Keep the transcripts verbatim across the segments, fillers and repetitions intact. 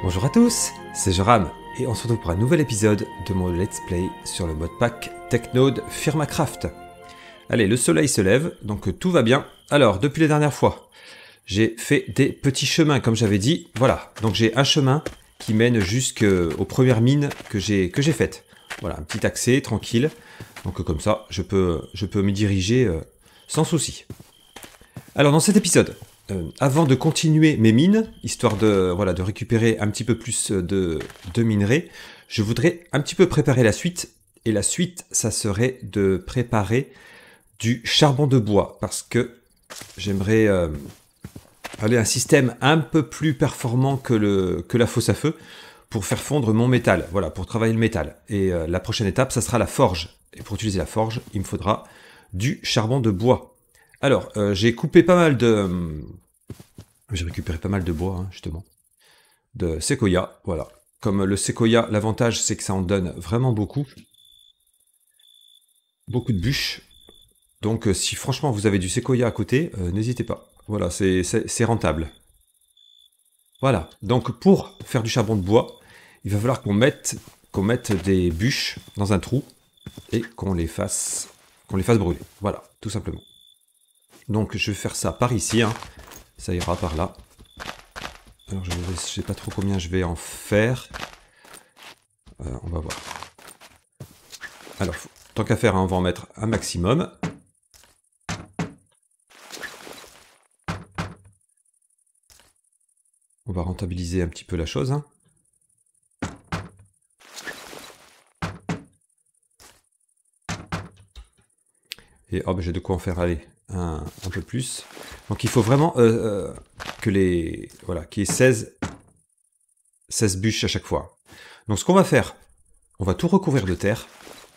Bonjour à tous, c'est Joram et on se retrouve pour un nouvel épisode de mon let's play sur le modpack Technode Firmacraft. Allez, le soleil se lève, donc tout va bien. Alors, depuis la dernière fois, j'ai fait des petits chemins comme j'avais dit. Voilà, donc j'ai un chemin qui mène jusqu'aux premières mines que j'ai que j'ai faites. Voilà, un petit accès tranquille. Donc comme ça, je peux, je peux me diriger euh, sans souci. Alors dans cet épisode, euh, avant de continuer mes mines, histoire de, voilà, de récupérer un petit peu plus de, de minerais, je voudrais un petit peu préparer la suite. Et la suite, ça serait de préparer du charbon de bois. Parce que j'aimerais euh, aller à un système un peu plus performant que, le, que la fosse à feu pour faire fondre mon métal. Voilà, pour travailler le métal. Et euh, la prochaine étape, ça sera la forge. Et pour utiliser la forge, il me faudra du charbon de bois. Alors, euh, j'ai coupé pas mal de... Euh, j'ai récupéré pas mal de bois, hein, justement. De séquoia, voilà. Comme le séquoia, l'avantage, c'est que ça en donne vraiment beaucoup. Beaucoup de bûches. Donc, euh, si franchement, vous avez du séquoia à côté, euh, n'hésitez pas. Voilà, c'est rentable. Voilà. Donc, pour faire du charbon de bois, il va falloir qu'on mette, qu'on mette des bûches dans un trou et qu'on les fasse, qu'on les fasse brûler. Voilà, tout simplement. Donc je vais faire ça par ici, hein. Ça ira par là. Alors je ne sais pas trop combien je vais en faire. Euh, on va voir. Alors, faut, tant qu'à faire, hein, on va en mettre un maximum. On va rentabiliser un petit peu la chose, hein. Et oh, ben, j'ai de quoi en faire aller un, un peu plus. Donc il faut vraiment euh, euh, que les voilà, qu'il y ait seize, seize bûches à chaque fois. Donc ce qu'on va faire, on va tout recouvrir de terre.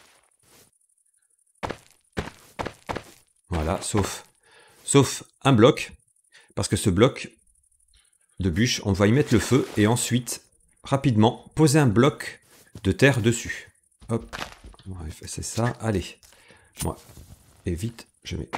Voilà, sauf, sauf un bloc. Parce que ce bloc de bûches, on va y mettre le feu et ensuite, rapidement, poser un bloc de terre dessus. Hop, c'est ça, allez. Moi, et vite, je mets...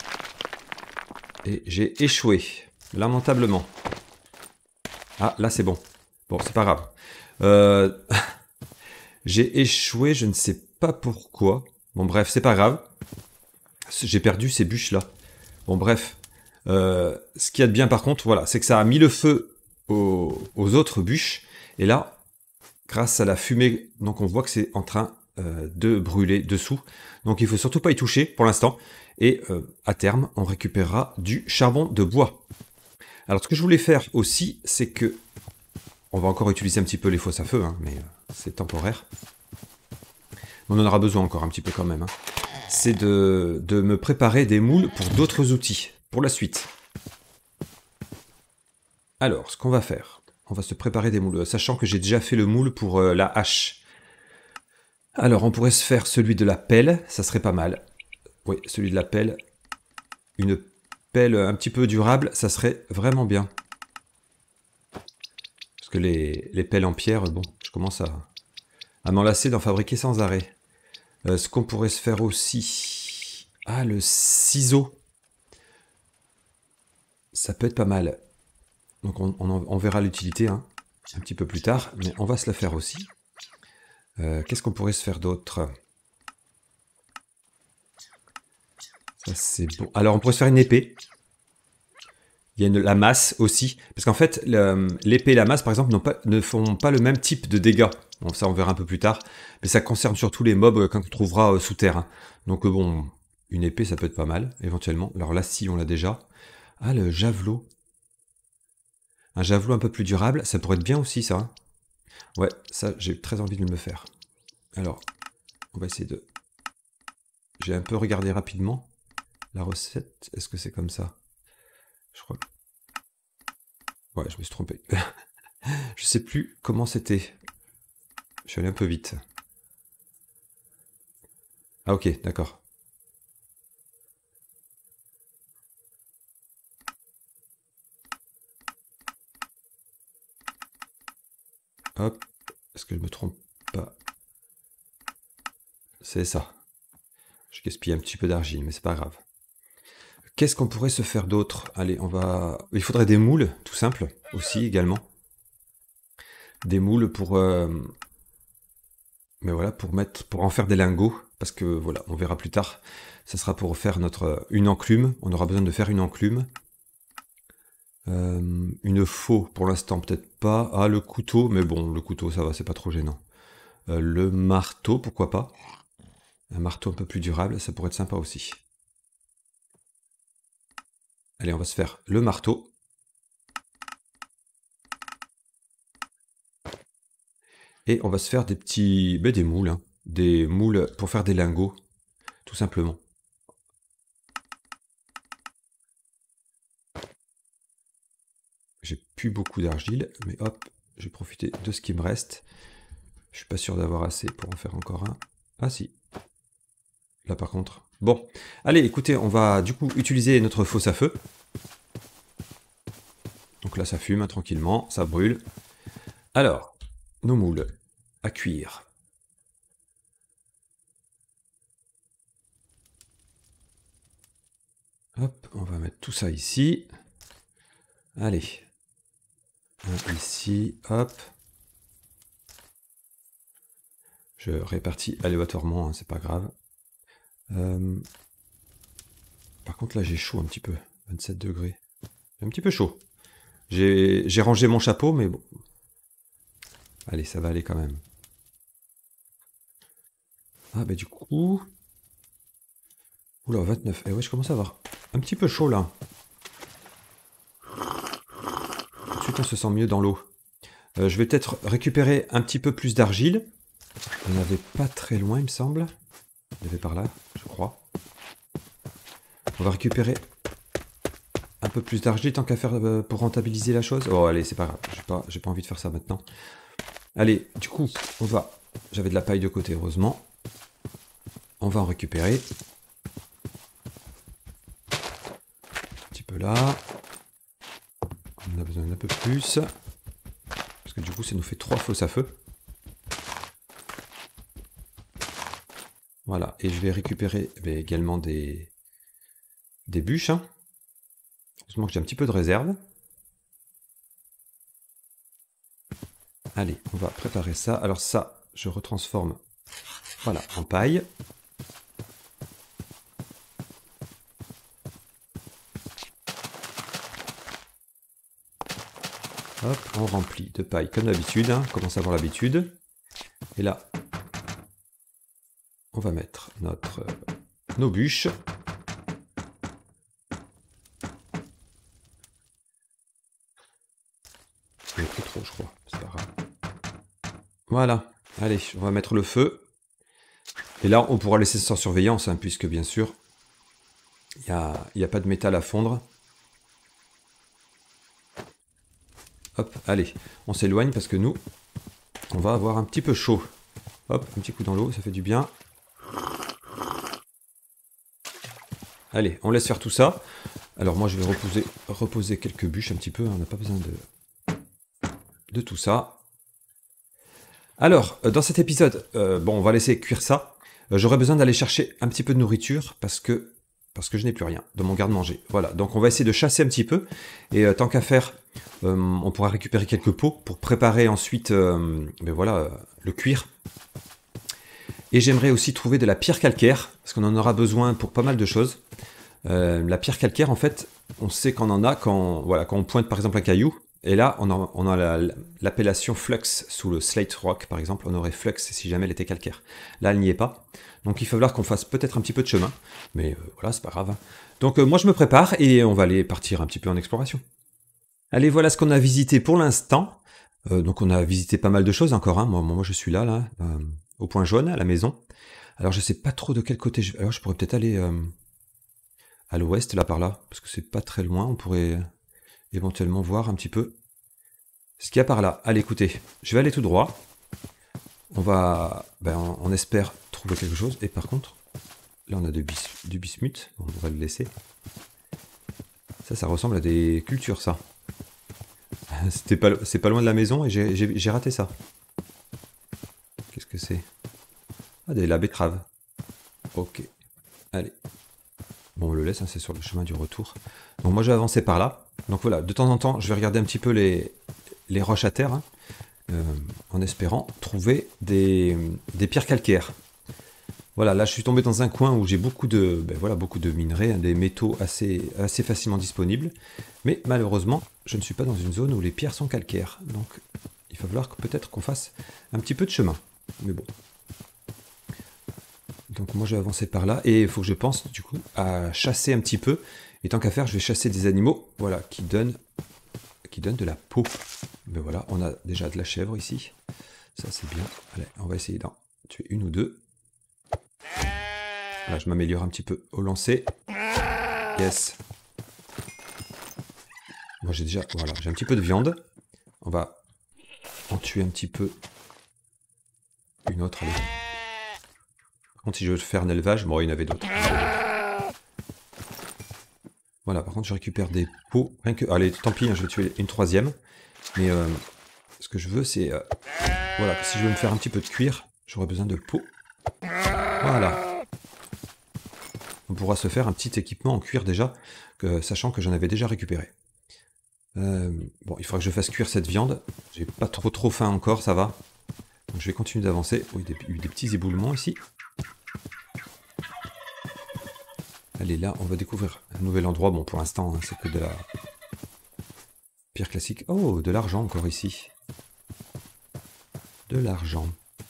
Et j'ai échoué, lamentablement. Ah, là c'est bon. Bon, c'est pas grave. Euh... j'ai échoué, je ne sais pas pourquoi. Bon, bref, c'est pas grave. J'ai perdu ces bûches-là. Bon, bref. Euh, ce qu'il y a de bien, par contre, voilà, c'est que ça a mis le feu aux, aux autres bûches. Et là, grâce à la fumée, donc on voit que c'est en train euh, de brûler dessous. Donc il faut surtout pas y toucher pour l'instant. Et euh, à terme, on récupérera du charbon de bois. Alors ce que je voulais faire aussi, c'est que... On va encore utiliser un petit peu les fosses à feu, hein, mais euh, c'est temporaire. On en aura besoin encore un petit peu quand même. Hein. C'est de, de me préparer des moules pour d'autres outils, pour la suite. Alors, ce qu'on va faire, on va se préparer des moules, sachant que j'ai déjà fait le moule pour euh, la hache. Alors, on pourrait se faire celui de la pelle, ça serait pas mal. Oui, celui de la pelle. Une pelle un petit peu durable, ça serait vraiment bien. Parce que les, les pelles en pierre, bon, je commence à, à m'en lasser d'en fabriquer sans arrêt. Euh, ce qu'on pourrait se faire aussi... Ah, le ciseau. Ça peut être pas mal. Donc on, on, on verra l'utilité hein, un petit peu plus tard, mais on va se la faire aussi. Euh, Qu'est-ce qu'on pourrait se faire d'autre? Ça c'est bon. Alors on pourrait se faire une épée. Il y a une, la masse aussi. Parce qu'en fait, l'épée et la masse, par exemple, pas, ne font pas le même type de dégâts. Bon, ça, on verra un peu plus tard. Mais ça concerne surtout les mobs quand on trouvera euh, sous terre. Hein. Donc, euh, bon, une épée, ça peut être pas mal, éventuellement. Alors là, si, on l'a déjà. Ah, le javelot. Un javelot un peu plus durable, ça pourrait être bien aussi, ça. Hein. Ouais, ça, j'ai très envie de me faire. Alors, on va essayer de... J'ai un peu regardé rapidement la recette. Est-ce que c'est comme ça? Je crois que... Ouais, je me suis trompé. Je sais plus comment c'était. Je suis allé un peu vite. Ah ok, d'accord. Hop. Est-ce que je me trompe pas? C'est ça. Je gaspille un petit peu d'argile, mais c'est pas grave. Qu'est-ce qu'on pourrait se faire d'autre? Allez, on va... Il faudrait des moules, tout simple, aussi, également. des moules pour... Euh, mais voilà, pour mettre, pour en faire des lingots. Parce que voilà, on verra plus tard. Ça sera pour faire notre une enclume. On aura besoin de faire une enclume. Euh, une faux, pour l'instant, peut-être pas. Ah, le couteau, mais bon, le couteau, ça va, c'est pas trop gênant. Euh, le marteau, pourquoi pas. Un marteau un peu plus durable, ça pourrait être sympa aussi. Allez, on va se faire le marteau. Et on va se faire des petits... Ben, des moules, hein. Des moules pour faire des lingots, tout simplement. J'ai plus beaucoup d'argile, mais hop, je vais profiter de ce qui me reste. Je suis pas sûr d'avoir assez pour en faire encore un. Ah si. Là par contre. Bon, allez, écoutez, on va du coup utiliser notre fosse à feu. Donc là ça fume hein, tranquillement, ça brûle. Alors, nos moules à cuire. Hop, on va mettre tout ça ici. Allez. Un ici, hop. Je répartis aléatoirement, hein, c'est pas grave. Euh... Par contre là j'ai chaud un petit peu, vingt-sept degrés. Un petit peu chaud. J'ai rangé mon chapeau, mais bon. Allez, ça va aller quand même. Ah bah du coup... Oula, vingt-neuf. Eh ouais, je commence à avoir un petit peu chaud là. Tout de suite on se sent mieux dans l'eau. Euh, je vais peut-être récupérer un petit peu plus d'argile. On n'avait pas très loin, il me semble. Il y avait par là, je crois. On va récupérer un peu plus d'argile tant qu'à faire euh, pour rentabiliser la chose. Oh allez, c'est pas grave, j'ai pas, j'ai pas envie de faire ça maintenant. Allez, du coup, on va... J'avais de la paille de côté, heureusement. On va en récupérer. Un petit peu là. On a besoin d'un peu plus. Parce que du coup, ça nous fait trois fosses à feu. Voilà, et je vais récupérer eh également des, des bûches. Hein. Heureusement que j'ai un petit peu de réserve. Allez, on va préparer ça. Alors ça, je retransforme voilà, en paille. Hop, on remplit de paille comme d'habitude. Hein, on commence à avoir l'habitude. Et là, on va mettre notre, euh, nos bûches. Il n'y a plus trop, je crois. C'est pas grave. Voilà. Allez, on va mettre le feu. Et là, on pourra laisser ça sans surveillance, hein, puisque bien sûr, il n'y a, y a pas de métal à fondre. Hop, allez, on s'éloigne parce que nous, on va avoir un petit peu chaud. Hop, un petit coup dans l'eau, ça fait du bien. Allez, on laisse faire tout ça. Alors moi, je vais reposer, reposer quelques bûches un petit peu. Hein, on n'a pas besoin de, de tout ça. Alors, dans cet épisode, euh, bon, on va laisser cuire ça. Euh, J'aurai besoin d'aller chercher un petit peu de nourriture parce que, parce que je n'ai plus rien de mon garde-manger. Voilà, donc on va essayer de chasser un petit peu. Et euh, tant qu'à faire, euh, on pourra récupérer quelques pots pour préparer ensuite euh, ben voilà, euh, le cuir. Et j'aimerais aussi trouver de la pierre calcaire, parce qu'on en aura besoin pour pas mal de choses. Euh, la pierre calcaire, en fait, on sait qu'on en a quand, voilà, quand on pointe par exemple un caillou. Et là, on a, on a l'appellation la, flux sous le slate rock, par exemple. On aurait flux si jamais elle était calcaire. Là, elle n'y est pas. Donc il va falloir qu'on fasse peut-être un petit peu de chemin. Mais euh, voilà, c'est pas grave. Hein. Donc euh, moi, je me prépare et on va aller partir un petit peu en exploration. Allez, voilà ce qu'on a visité pour l'instant. Euh, donc on a visité pas mal de choses encore. Hein. Moi, moi, je suis là, là, euh, au point jaune, à la maison. Alors je sais pas trop de quel côté je... Alors je pourrais peut-être aller euh, à l'ouest, là par là. Parce que c'est pas très loin. On pourrait éventuellement voir un petit peu ce qu'il y a par là. Allez, écoutez, je vais aller tout droit. On va... Ben, on, on espère trouver quelque chose. Et par contre, là on a du, bis, du bismuth. On va le laisser. Ça, ça ressemble à des cultures, ça. C'était pas, c'est pas loin de la maison et j'ai raté ça. Qu'est-ce que c'est? Ah, des la betterave. Ok. Allez. Bon, on le laisse, hein, c'est sur le chemin du retour. Donc moi, je vais avancer par là. Donc voilà, de temps en temps, je vais regarder un petit peu les, les roches à terre. Hein. euh, en espérant trouver des, des pierres calcaires. Voilà, là je suis tombé dans un coin où j'ai beaucoup de, ben voilà, beaucoup de minerais, hein, des métaux assez, assez facilement disponibles. Mais malheureusement, je ne suis pas dans une zone où les pierres sont calcaires. Donc il va falloir que peut-être qu'on fasse un petit peu de chemin. Mais bon. Donc moi je vais avancer par là. Et il faut que je pense du coup à chasser un petit peu. Et tant qu'à faire, je vais chasser des animaux, voilà, qui donnent, qui donnent de la peau. Mais voilà, on a déjà de la chèvre ici. Ça c'est bien. Allez, on va essayer d'en tuer une ou deux. Là, je m'améliore un petit peu au lancer. Yes. Moi, j'ai déjà... Voilà, j'ai un petit peu de viande. On va en tuer un petit peu. Une autre, allez. Par contre, si je veux faire un élevage, bon, il y en avait d'autres. Voilà, par contre, je récupère des peaux. Rien que... Allez, tant pis, hein, je vais tuer une troisième. Mais euh, ce que je veux, c'est... Euh, voilà, si je veux me faire un petit peu de cuir, j'aurai besoin de peau. Voilà. On pourra se faire un petit équipement en cuir déjà, que, sachant que j'en avais déjà récupéré. Euh, bon, il faudra que je fasse cuire cette viande. J'ai pas trop trop faim encore, ça va. Donc je vais continuer d'avancer. Oui, il y a eu des petits éboulements ici. Allez, là, on va découvrir un nouvel endroit. Bon, pour l'instant, hein, c'est que de la pierre classique. Oh, de l'argent encore ici. De l'argent.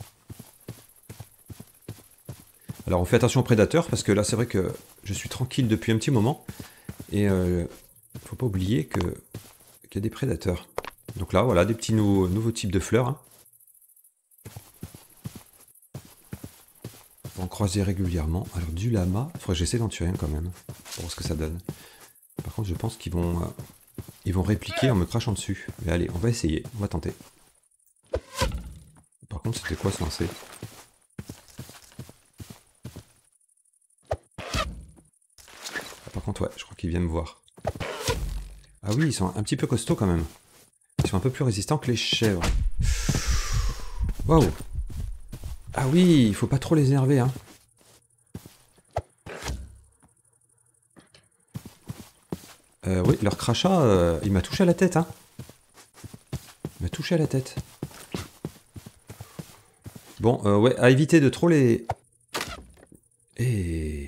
Alors on fait attention aux prédateurs, parce que là c'est vrai que je suis tranquille depuis un petit moment, et euh, faut pas oublier que qu'il y a des prédateurs. Donc là voilà, des petits nou nouveaux types de fleurs. Hein. On va en croiser régulièrement. Alors du lama, il faudrait que j'essaie d'en tuer un quand même, pour voir ce que ça donne. Par contre je pense qu'ils vont, euh, ils vont répliquer en me crachant dessus. Mais allez, on va essayer, on va tenter. Par contre c'était quoi ce lancer ? Par contre, ouais, je crois qu'ils viennent me voir. Ah oui, ils sont un petit peu costauds quand même. Ils sont un peu plus résistants que les chèvres. Waouh! Ah oui, il faut pas trop les énerver, hein. Euh, oui, leur crachat, euh, il m'a touché à la tête, hein. Il m'a touché à la tête. Bon, euh, ouais, à éviter de trop les... Et...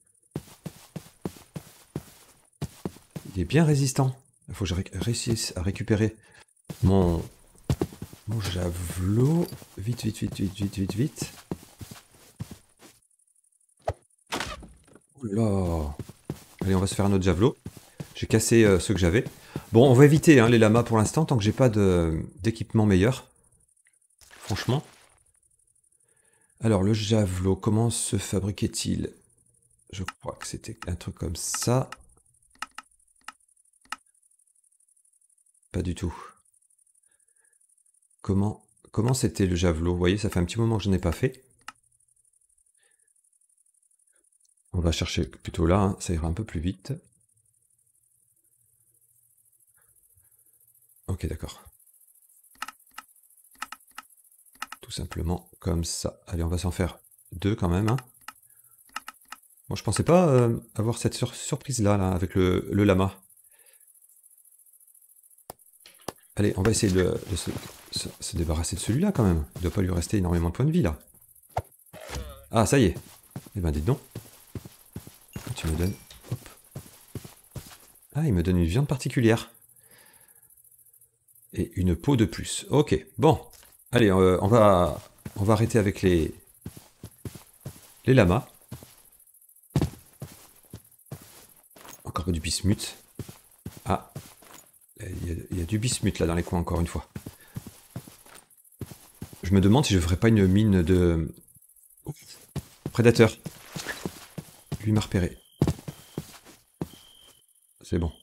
Il est bien résistant. Il faut que je ré réussisse à récupérer mon... mon javelot. Vite, vite, vite, vite, vite, vite, vite. Oula. Allez, on va se faire un autre javelot. J'ai cassé euh, ceux que j'avais. Bon, on va éviter hein, les lamas pour l'instant, tant que j'ai pas d'équipement meilleur. Franchement. Alors, le javelot, comment se fabriquait-il? Je crois que c'était un truc comme ça. Pas du tout. Comment comment c'était le javelot? Vous voyez, ça fait un petit moment que je n'ai pas fait. On va chercher plutôt là, hein, ça ira un peu plus vite. Ok, d'accord. Tout simplement comme ça. Allez, on va s'en faire deux quand même. Hein. Bon, je pensais pas euh, avoir cette sur surprise là, là, avec le, le lama. Allez, on va essayer de, de se, se, se débarrasser de celui-là quand même. Il ne doit pas lui rester énormément de points de vie là. Ah, ça y est. Eh ben, dites donc. Tu me donnes... Hop. Ah, il me donne une viande particulière. Et une peau de plus. Ok, bon. Allez, euh, on, va, on va arrêter avec les, les lamas. Encore du bismuth. Ah, il y, a, il y a du bismuth là dans les coins encore une fois. Je me demande si je ne ferais pas une mine de... Oh, prédateur. Lui m'a repéré. C'est bon.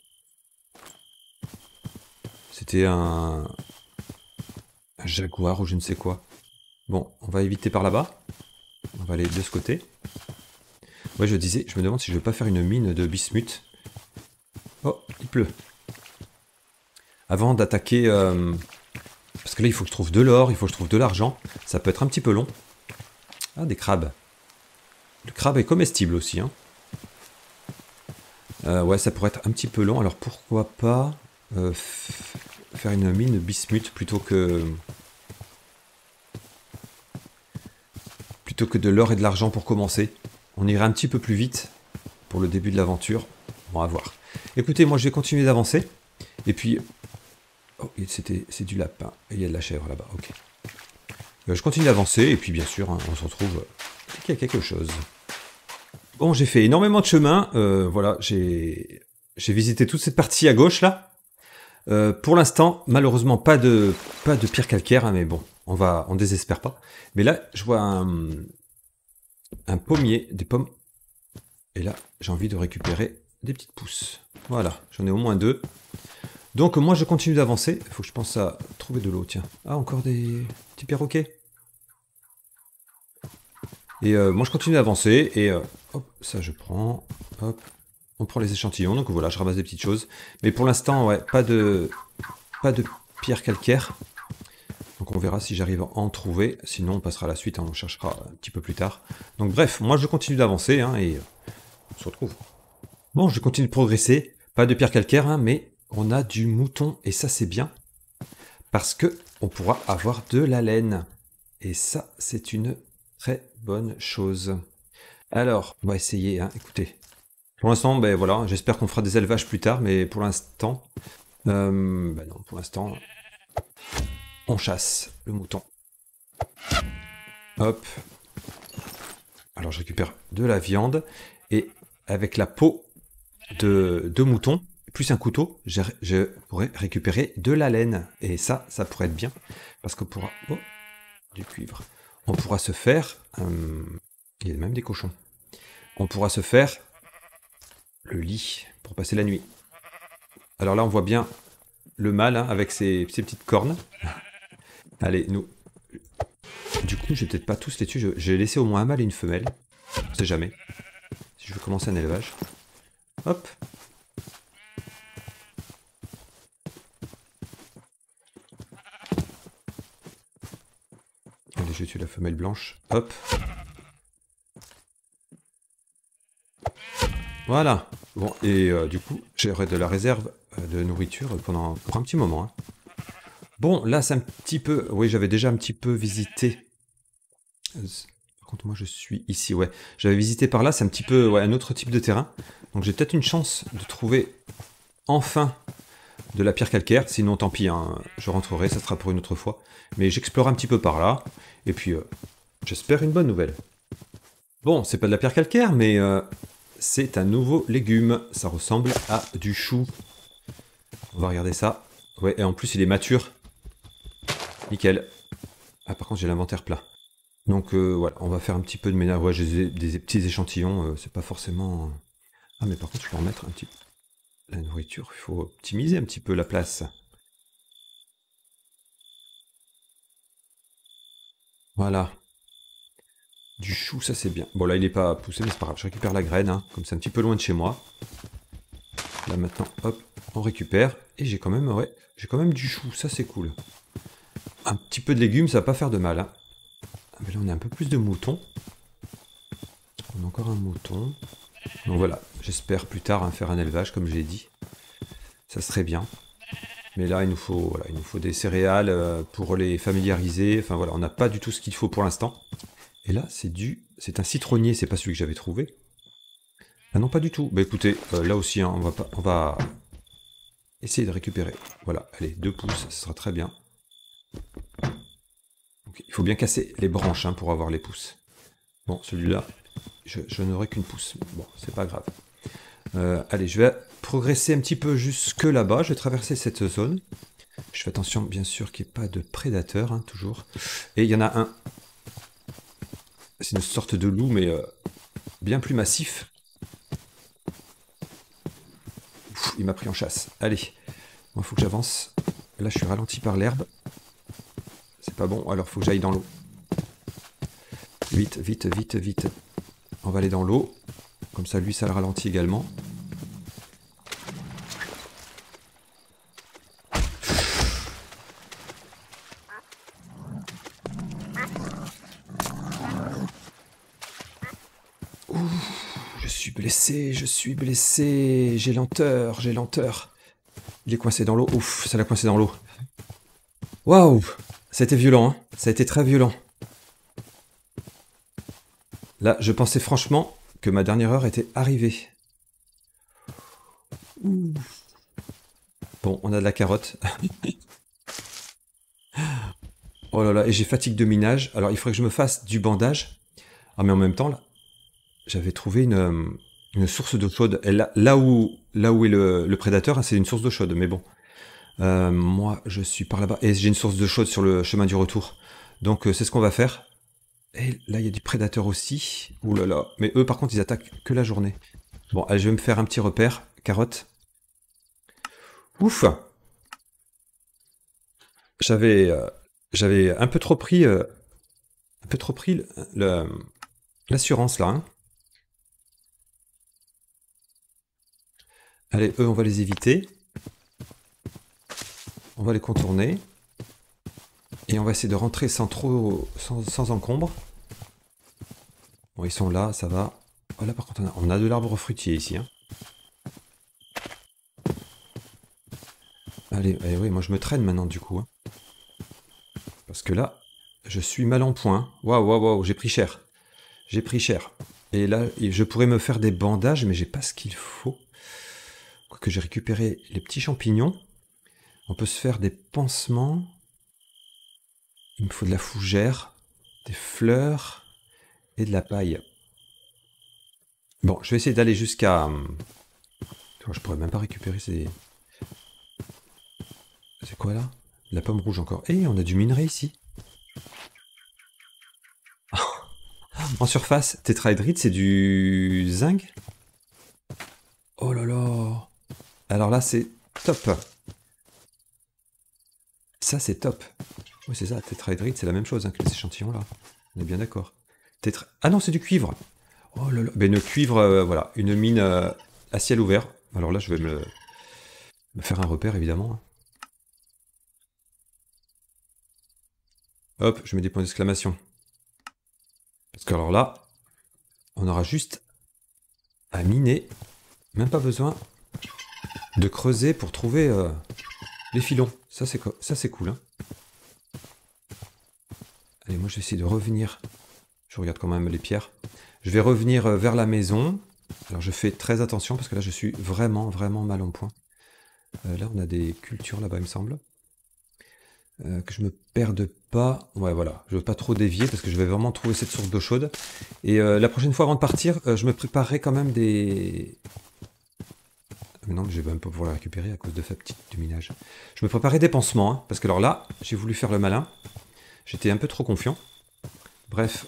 C'était un... un jaguar ou je ne sais quoi. Bon, on va éviter par là-bas. On va aller de ce côté. Ouais, je disais, je me demande si je ne vais pas faire une mine de bismuth. Oh, il pleut. Avant d'attaquer... Euh... Parce que là, il faut que je trouve de l'or, il faut que je trouve de l'argent. Ça peut être un petit peu long. Ah, des crabes. Le crabe est comestible aussi. Hein. Euh, ouais, ça pourrait être un petit peu long. Alors pourquoi pas euh, faire une mine de bismuth plutôt que... plutôt que de l'or et de l'argent pour commencer. On irait un petit peu plus vite pour le début de l'aventure. On va voir. Écoutez, moi je vais continuer d'avancer. Et puis... Oh, c'était, c'est du lapin. Et il y a de la chèvre là-bas, ok. Euh, je continue d'avancer, et puis bien sûr, hein, on se retrouve dès qu'il y a quelque chose. Bon, j'ai fait énormément de chemin. Euh, voilà, j'ai, j'ai visité toute cette partie à gauche là. Euh, pour l'instant, malheureusement, pas de, pas de pierre calcaire, hein, mais bon, on va, on désespère pas. Mais là, je vois un, un pommier, des pommes. Et là, j'ai envie de récupérer des petites pousses. Voilà, j'en ai au moins deux. Donc moi, je continue d'avancer. Il faut que je pense à trouver de l'eau, tiens. Ah, encore des petits perroquets. Et euh, moi, je continue d'avancer. Et euh, hop, ça, je prends. Hop. On prend les échantillons, donc voilà, je ramasse des petites choses. Mais pour l'instant, ouais, pas de, pas de pierre calcaire. Donc on verra si j'arrive à en trouver. Sinon, on passera à la suite, hein, on cherchera un petit peu plus tard. Donc bref, moi je continue d'avancer, hein, et on se retrouve. Bon, je continue de progresser. Pas de pierre calcaire, hein, mais on a du mouton, et ça c'est bien. Parce que on pourra avoir de la laine. Et ça, c'est une très bonne chose. Alors, on va essayer, hein, écoutez. Pour l'instant, ben voilà, j'espère qu'on fera des élevages plus tard, mais pour l'instant, euh, ben non, pour l'instant, on chasse le mouton. Hop. Alors je récupère de la viande, et avec la peau de, de mouton, plus un couteau, je, je pourrais récupérer de la laine. Et ça, ça pourrait être bien, parce qu'on pourra... Oh, du cuivre. On pourra se faire... Euh, il y a même des cochons. On pourra se faire... le lit pour passer la nuit. Alors là, on voit bien le mâle, hein, avec ses, ses petites cornes. Allez, nous... Du coup, j'ai peut-être pas tous les tuer. J'ai laissé au moins un mâle et une femelle. On sait jamais. Si je veux commencer un élevage. Hop. Allez, je tue la femelle blanche. Hop. Voilà. Bon, et euh, du coup, j'aurai de la réserve de nourriture pendant pour un petit moment. Hein. Bon, là, c'est un petit peu... Oui, j'avais déjà un petit peu visité... Par contre, moi, je suis ici, ouais. J'avais visité par là, c'est un petit peu ouais, un autre type de terrain. Donc, j'ai peut-être une chance de trouver enfin de la pierre calcaire. Sinon, tant pis, hein, je rentrerai, ça sera pour une autre fois. Mais j'explore un petit peu par là. Et puis, euh, j'espère une bonne nouvelle. Bon, c'est pas de la pierre calcaire, mais... Euh, c'est un nouveau légume. Ça ressemble à du chou. On va regarder ça. Ouais, et en plus, il est mature. Nickel. Ah, par contre, j'ai l'inventaire plat. Donc, euh, voilà, on va faire un petit peu de ménage. Ouais, j'ai des, des petits échantillons. Euh, c'est pas forcément... Ah, mais par contre, je peux en mettre un petit... La nourriture, il faut optimiser un petit peu la place. Voilà. Du chou, ça c'est bien. Bon là il n'est pas poussé, mais c'est pas grave. Je récupère la graine, hein, comme c'est un petit peu loin de chez moi. Là maintenant, hop, on récupère. Et j'ai quand même, ouais, j'ai quand même du chou, ça c'est cool. Un petit peu de légumes, ça va pas faire de mal. Hein. Ah, mais là on a un peu plus de moutons. On a encore un mouton. Donc voilà, j'espère plus tard hein, faire un élevage, comme je l'ai dit. Ça serait bien. Mais là il nous faut, voilà, il nous faut des céréales euh, pour les familiariser. Enfin voilà, on n'a pas du tout ce qu'il faut pour l'instant. Et là, c'est du... C'est un citronnier, c'est pas celui que j'avais trouvé. Ah non, pas du tout. Bah écoutez, euh, là aussi, hein, on, va pas... on va essayer de récupérer. Voilà, allez, deux pouces, ce sera très bien. Donc, il faut bien casser les branches hein, pour avoir les pouces. Bon, celui-là, je, je n'aurai qu'une pouce. Bon, c'est pas grave. Euh, allez, je vais progresser un petit peu jusque là-bas. Je vais traverser cette zone. Je fais attention, bien sûr, qu'il n'y ait pas de prédateurs, hein, toujours. Et il y en a un... C'est une sorte de loup, mais euh, bien plus massif. Ouf, il m'a pris en chasse. Allez, il faut que j'avance. Là, je suis ralenti par l'herbe. C'est pas bon, alors il faut que j'aille dans l'eau. Vite, vite, vite, vite. On va aller dans l'eau. Comme ça, lui, ça le ralentit également. Blessé, je suis blessé, j'ai lenteur, j'ai lenteur. Il est coincé dans l'eau, ouf, ça l'a coincé dans l'eau. Waouh, ça a été violent, hein, ça a été très violent. Là, je pensais franchement que ma dernière heure était arrivée. Ouh. Bon, on a de la carotte. Oh là là, et j'ai fatigue de minage. Alors, il faudrait que je me fasse du bandage. Ah, mais en même temps, là, j'avais trouvé une, une source d'eau chaude. Et là, là, où, là où est le, le prédateur, hein, c'est une source d'eau chaude. Mais bon, euh, moi, je suis par là-bas. Et j'ai une source d'eau chaude sur le chemin du retour. Donc, euh, c'est ce qu'on va faire. Et là, il y a des prédateurs aussi. Ouh là là. Mais eux, par contre, ils attaquent que la journée. Bon, allez, je vais me faire un petit repère. Carotte. Ouf! J'avais euh, j'avais un peu trop pris, euh, un peu trop pris le- le- l'assurance là, hein. Allez, eux, on va les éviter. On va les contourner. Et on va essayer de rentrer sans trop, sans, sans encombre. Bon, ils sont là, ça va. Oh là, par contre, on a, on a de l'arbre fruitier ici, hein. Allez, allez, oui, moi je me traîne maintenant du coup, hein. Parce que là, je suis mal en point. Waouh, waouh, waouh, j'ai pris cher. J'ai pris cher. Et là, je pourrais me faire des bandages, mais j'ai pas ce qu'il faut. Quoique j'ai récupéré les petits champignons. On peut se faire des pansements. Il me faut de la fougère, des fleurs et de la paille. Bon, je vais essayer d'aller jusqu'à... Je pourrais même pas récupérer ces... C'est quoi là? La pomme rouge encore. Eh, on a du minerai ici. En surface, tétraédrite, c'est du zinc. Oh là là. Alors là, c'est top. Ça, c'est top. Oui, c'est ça, tétraédrite, c'est la même chose hein, que les échantillons là. On est bien d'accord. Tétra... Ah non, c'est du cuivre. Oh là là. Ben, le cuivre, euh, voilà, une mine euh, à ciel ouvert. Alors là, je vais me, me faire un repère, évidemment. Hop, je mets des points d'exclamation. Parce que alors là, on aura juste à miner. Même pas besoin de creuser pour trouver euh, les filons. Ça, c'est ça c'est cool. Hein. Allez, moi, je vais essayer de revenir. Je regarde quand même les pierres. Je vais revenir euh, vers la maison. Alors, je fais très attention parce que là, je suis vraiment, vraiment mal en point. Euh, là, on a des cultures là-bas, il me semble. Euh, que je me perde pas. Ouais, voilà. Je veux pas trop dévier parce que je vais vraiment trouver cette source d'eau chaude. Et euh, la prochaine fois, avant de partir, euh, je me préparerai quand même des... Mais non, mais je vais même pas pouvoir la récupérer à cause de sa petite du minage. Je me préparais des pansements, hein, parce que alors là, j'ai voulu faire le malin. J'étais un peu trop confiant. Bref.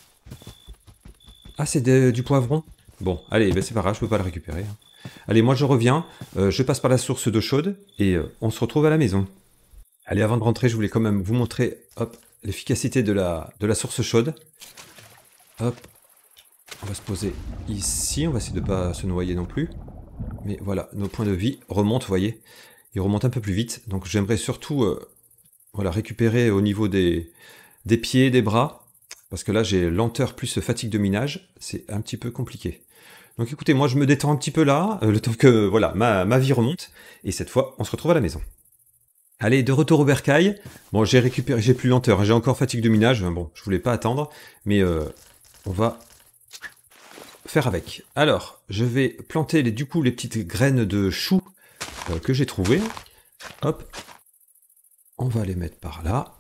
Ah, c'est de- du poivron. Bon, allez, ben c'est pas grave, je peux pas le récupérer. Hein. Allez, moi je reviens, euh, je passe par la source d'eau chaude, et euh, on se retrouve à la maison. Allez, avant de rentrer, je voulais quand même vous montrer, hop, l'efficacité de la, de la source chaude. Hop, on va se poser ici, on va essayer de pas se noyer non plus. Mais voilà, nos points de vie remontent, vous voyez. Ils remontent un peu plus vite. Donc j'aimerais surtout euh, voilà, récupérer au niveau des, des pieds, des bras. Parce que là, j'ai lenteur plus fatigue de minage. C'est un petit peu compliqué. Donc écoutez, moi je me détends un petit peu là, euh, le temps que voilà, ma, ma vie remonte. Et cette fois, on se retrouve à la maison. Allez, de retour au bercail. Bon, j'ai récupéré, j'ai plus lenteur. J'ai encore fatigue de minage. Bon, je voulais pas attendre. Mais euh, on va... faire avec. Alors, je vais planter les, du coup les petites graines de choux euh, que j'ai trouvées. Hop. On va les mettre par là.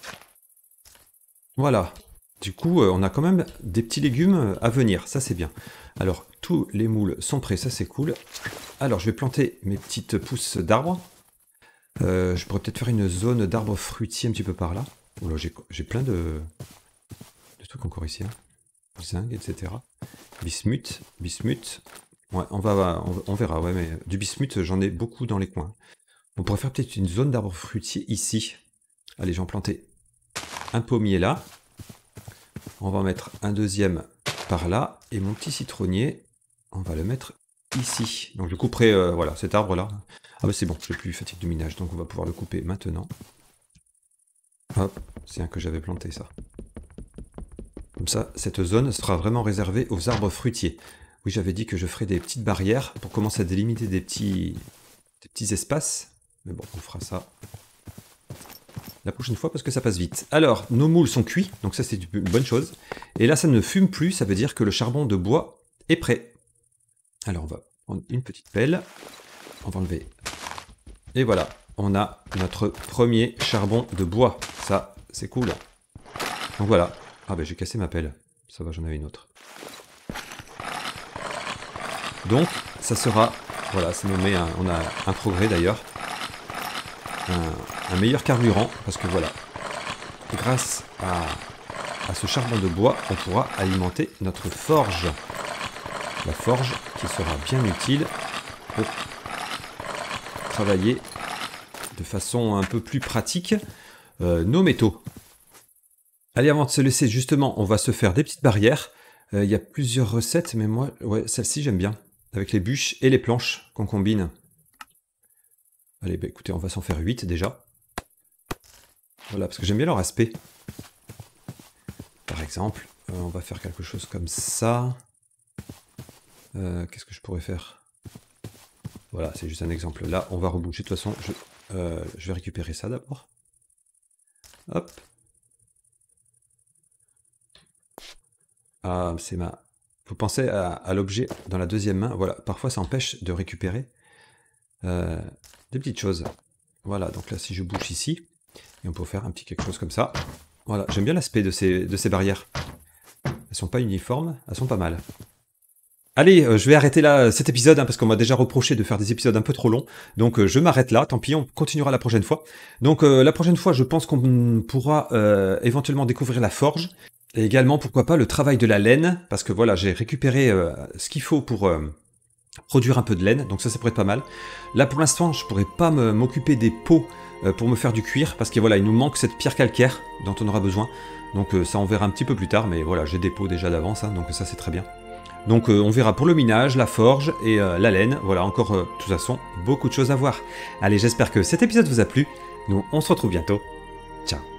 Voilà. Du coup, euh, on a quand même des petits légumes à venir. Ça, c'est bien. Alors, tous les moules sont prêts. Ça, c'est cool. Alors, je vais planter mes petites pousses d'arbres. Euh, je pourrais peut-être faire une zone d'arbres fruitiers un petit peu par là. Oh là, j'ai plein de, de trucs encore ici. Hein. Zinc, et cetera. Bismuth, bismuth. Ouais, on va, on, on verra, ouais, mais du bismuth, j'en ai beaucoup dans les coins. On pourrait faire peut-être une zone d'arbres fruitiers ici. Allez, j'en planter un pommier là. On va en mettre un deuxième par là. Et mon petit citronnier, on va le mettre ici. Donc je couperai, euh, voilà, cet arbre là. Ah bah c'est bon, je n'ai plus fatigue de minage, donc on va pouvoir le couper maintenant. Hop, c'est un que j'avais planté ça. Comme ça, cette zone sera vraiment réservée aux arbres fruitiers. Oui, j'avais dit que je ferais des petites barrières pour commencer à délimiter des petits, des petits espaces. Mais bon, on fera ça la prochaine fois parce que ça passe vite. Alors, nos moules sont cuits, donc ça c'est une bonne chose. Et là, ça ne fume plus, ça veut dire que le charbon de bois est prêt. Alors, on va prendre une petite pelle, on va enlever. Et voilà, on a notre premier charbon de bois. Ça, c'est cool. Donc voilà. Ah ben j'ai cassé ma pelle. Ça va, j'en avais une autre. Donc, ça sera... Voilà, ça nous met un, on a un progrès d'ailleurs. Un, un meilleur carburant, parce que voilà, grâce à, à ce charbon de bois, on pourra alimenter notre forge. La forge qui sera bien utile pour travailler de façon un peu plus pratique euh, nos métaux. Allez, avant de se laisser, justement, on va se faire des petites barrières. Euh, il y a plusieurs recettes, mais moi, ouais, celle-ci j'aime bien. Avec les bûches et les planches qu'on combine. Allez, bah écoutez, on va s'en faire huit déjà. Voilà, parce que j'aime bien leur aspect. Par exemple, euh, on va faire quelque chose comme ça. Euh, Qu'est-ce que je pourrais faire? Voilà, c'est juste un exemple. Là, on va reboucher. De toute façon, je, euh, je vais récupérer ça d'abord. Hop. Ah, c'est ma... Faut penser à, à l'objet dans la deuxième main. Voilà, parfois ça empêche de récupérer euh, des petites choses. Voilà, donc là si je bouge ici, et on peut faire un petit quelque chose comme ça. Voilà, j'aime bien l'aspect de ces, de ces barrières. Elles sont pas uniformes, elles sont pas mal. Allez, euh, je vais arrêter là cet épisode, hein, parce qu'on m'a déjà reproché de faire des épisodes un peu trop longs. Donc euh, je m'arrête là, tant pis, on continuera la prochaine fois. Donc euh, la prochaine fois, je pense qu'on pourra euh, éventuellement découvrir la forge. Et également, pourquoi pas, le travail de la laine, parce que voilà, j'ai récupéré euh, ce qu'il faut pour euh, produire un peu de laine, donc ça, ça pourrait être pas mal. Là, pour l'instant, je pourrais pas m'occuper des pots euh, pour me faire du cuir, parce que voilà, il nous manque cette pierre calcaire dont on aura besoin. Donc euh, ça, on verra un petit peu plus tard, mais voilà, j'ai des pots déjà d'avance, hein, donc ça, c'est très bien. Donc euh, on verra pour le minage, la forge et euh, la laine. Voilà, encore, euh, de toute façon, beaucoup de choses à voir. Allez, j'espère que cet épisode vous a plu. Nous, on se retrouve bientôt. Ciao.